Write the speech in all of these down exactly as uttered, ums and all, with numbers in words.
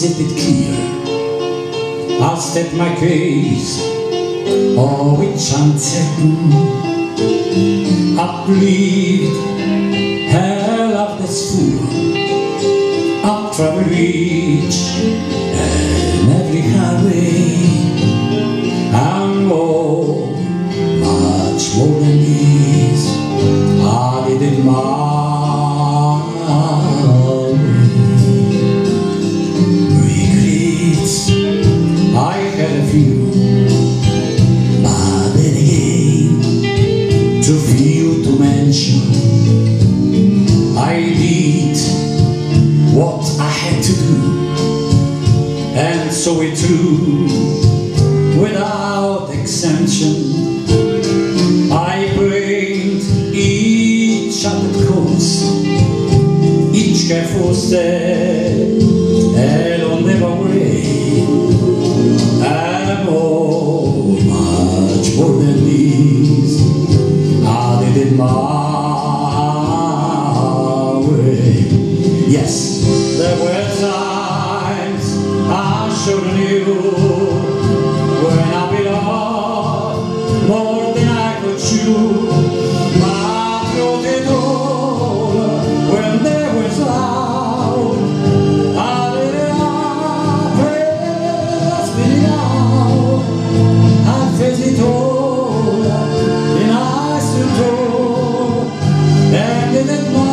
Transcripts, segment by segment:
set it clear. I'll state my case, oh, which I'm certain. I've lived hell of this fool. I've traveled rich and every highway. I'm more, much more than this. I did it my I did what I had to do, and so it through without exemption. I blamed each other course, each careful step along their way. And oh, much more than this, I did it my way. Yes, there were times I should have knew when I belonged more than I could chew. My throat it all when there was loud. I let it out, press me out. I face it all, and I stood tall, and did it my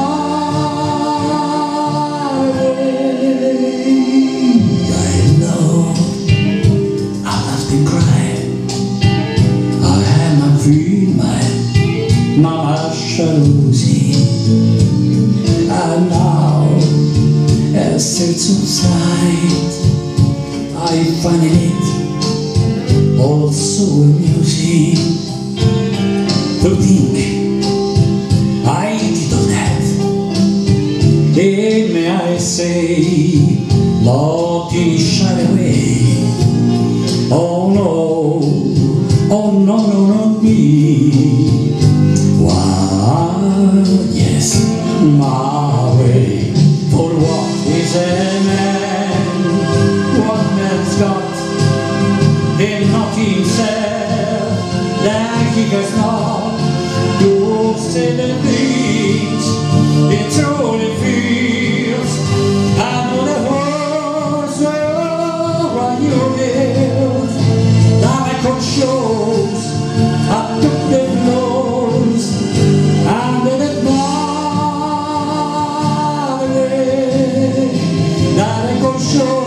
Mama jalousie, and now as it subsides, I find it also amusing to think I did all that. And may I say, Lord, he shied away. Oh no, oh no, no, not me. Yes, my way. For what is a man? What man's got in not himself, that he does not do say the things he truly feels. And on the horse where you live, that I could shows I took the blows. And then it my way that I could show.